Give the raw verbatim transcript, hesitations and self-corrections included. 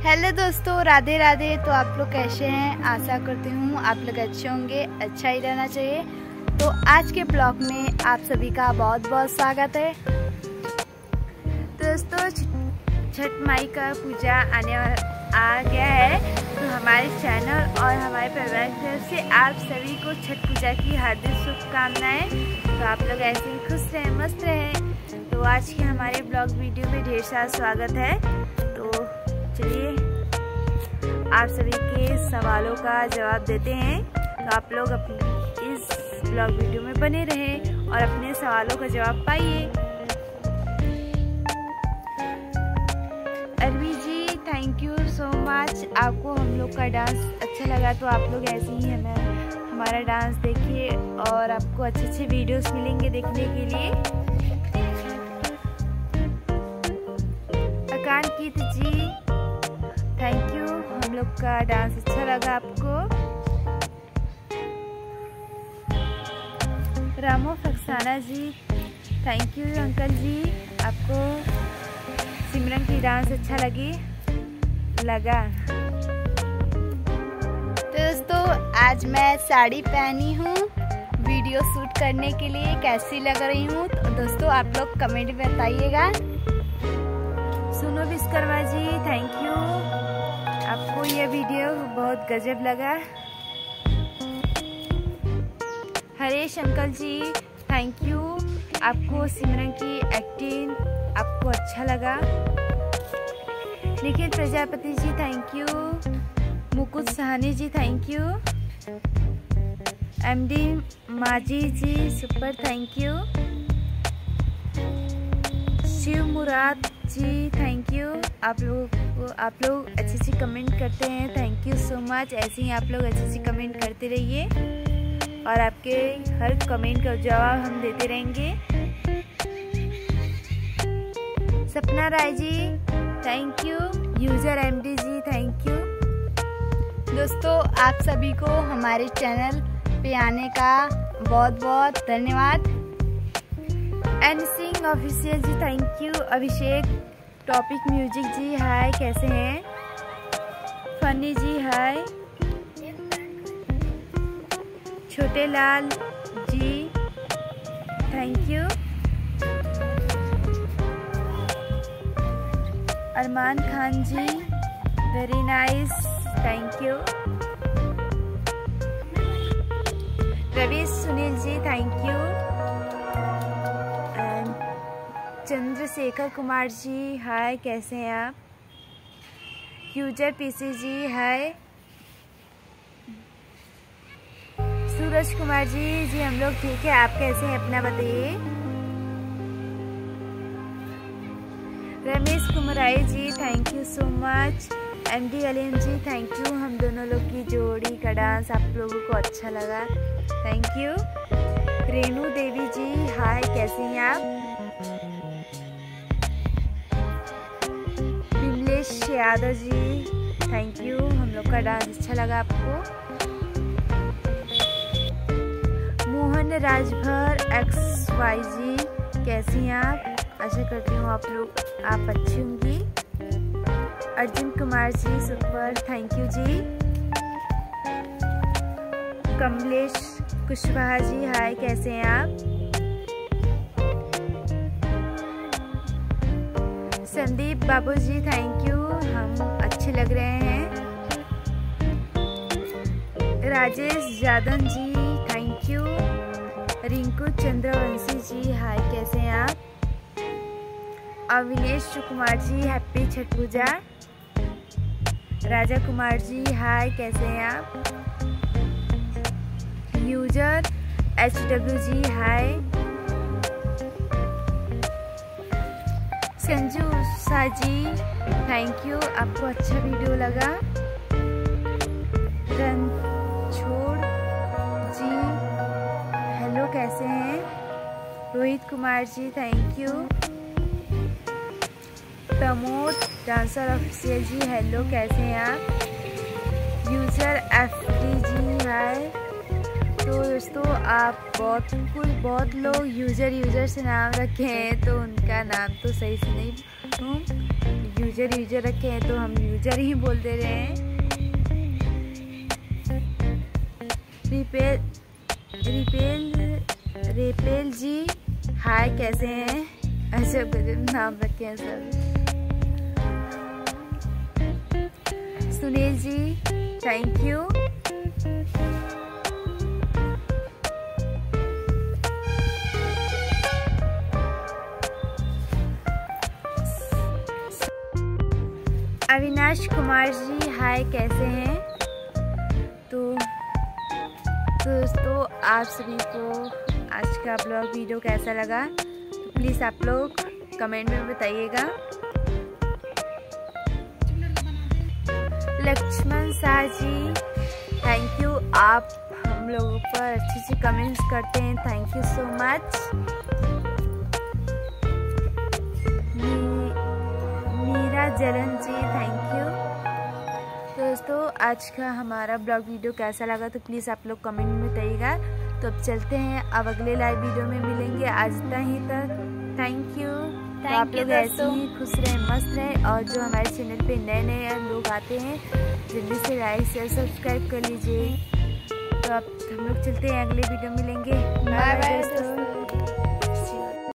Hello दोस्तों, राधे राधे। तो आप लोग कैसे हैं? आशा करती हूँ आप लोग अच्छे होंगे, अच्छा ही रहना चाहिए। तो आज के ब्लॉग में आप सभी का बहुत बहुत स्वागत है। दोस्तों, छठ माई का पूजा आने आ गया है, तो हमारे चैनल और हमारे परिवार की तरफ से आप सभी को छठ पूजा की हार्दिक शुभकामनाएं। तो आप लोग ऐसे ही खुश रहें, मस्त रहें। तो आज के हमारे ब्लॉग वीडियो में ढेर सारा स्वागत है। तो चलिए आप सभी के सवालों का जवाब देते हैं। तो आप लोग अपने इस ब्लॉग वीडियो में बने रहें और अपने सवालों का जवाब पाइए। Arvi ji, thank you so much. आपको हम लोग का डांस अच्छा लगा तो आप लोग ऐसे ही हमें हमारा डांस देखिए और आपको अच्छे अच्छे वीडियोस मिलेंगे देखने के लिए। अकांकित जी, थैंक यू, हम लोग का डांस अच्छा लगा आपको। Ramo Faksana ji, thank you uncle ji, आपको सिमरन की डांस अच्छा लगी लगा। तो दोस्तों, आज मैं साड़ी पहनी हूँ वीडियो शूट करने के लिए, कैसी लग रही हूँ? तो दोस्तों आप लोग कमेंट में बताइएगा। सुनो विश्वकर्मा जी, थैंक यू, आपको ये वीडियो बहुत गजब लगा। Haresh uncle ji, thank you, आपको सिमरन की एक्टिंग आपको अच्छा लगा। Nikhil Prajapati ji, thank you. Mukut Sahani ji, thank you. MD Maji ji, super, thank you. Shiv Murad ji, thank you, आप लोग आप लोग अच्छे अच्छे कमेंट करते हैं, थैंक यू सो मच। ऐसे ही आप लोग अच्छे अच्छे कमेंट करते रहिए और आपके हर कमेंट का जवाब हम देते रहेंगे। Sapna Rai ji, thank you. User MD ji, thank you. दोस्तों, आप सभी को हमारे चैनल पे आने का बहुत बहुत धन्यवाद। N Singh official ji, thank you. Abhishek topic music ji, hi, कैसे हैं? Funny ji, hi. Chhote Lal ji, thank you. Arman Khan ji, very nice, thank you. Ravi Sunil ji, thank you. Chandrashekhar Kumar ji, hi, कैसे हैं आप? User PC ji, hi. Suraj Kumar ji, जी हम लोग ठीक है, आप कैसे हैं? अपना बताइए। Ramesh Kumarai ji, thank you so much. MD Aleem ji, thank you, हम दोनों लोग की जोड़ी का डांस आप लोगों को अच्छा लगा, thank you. Renu Devi ji, hi, कैसे हैं आप? यादव जी, थैंक यू, हम लोग का डांस अच्छा लगा आपको। मोहन राजभर एक्स वाई जी, कैसी हैं आप? आशा करती हूँ आप लोग आप अच्छी होंगी। Arjun Kumar ji, super, thank you ji. Kamlesh Kushwaha ji, hi, कैसे हैं आप? संदीप बाबू जी, थैंक यू, हम अच्छे लग रहे हैं। Rajesh Jadan ji, thank you. Rinku Chandravanshi ji, hi, कैसे हैं आप? अविनेश कुमार जी, हैप्पी छठ पूजा। राजा कुमार जी, हाय, कैसे हैं आप? User H W ji, hi. Sanju Shah ji, thank you, आपको अच्छा वीडियो लगा। रणछोड़ जी, हेलो, कैसे हैं? Rohit Kumar ji, thank you. Pramod dancer official ji, hello, कैसे हैं आप? User F D ji, hi. तो दोस्तों, आप बहुत कुछ बहुत लोग यूजर यूजर से नाम रखे हैं, तो उनका नाम तो सही से नहीं हूँ, यूजर यूजर रखे हैं तो हम यूजर ही बोल दे रहे हैं। Ripple ripple ripple ji hi, कैसे हैं? अच्छा गजब नाम रखे हैं सब। Sunil ji thank you. Avinash Kumar ji hi, कैसे हैं? तो दोस्तों आप सभी को आज का ब्लॉग वीडियो कैसा लगा तो प्लीज़ आप लोग कमेंट में बताइएगा। लक्ष्मण शाह जी थैंक यू, आप हम लोगों पर अच्छे अच्छे कमेंट्स करते हैं, thank you so much. Meera Jalan ji thank you. दोस्तों आज का हमारा ब्लॉग वीडियो कैसा लगा तो प्लीज़ आप लोग कमेंट में बताइएगा। तो अब चलते हैं, अब अगले लाइव वीडियो में मिलेंगे। आज तक तक थैंक यू। तो आप लोग ऐसे ही खुश रहें, मस्त रहें, और जो हमारे चैनल पे नए नए लोग आते हैं जल्दी से लाइक शेयर सब्सक्राइब कर लीजिए। तो अब हम लोग चलते हैं, अगले वीडियो मिलेंगे। बाय बाय दोस्तों।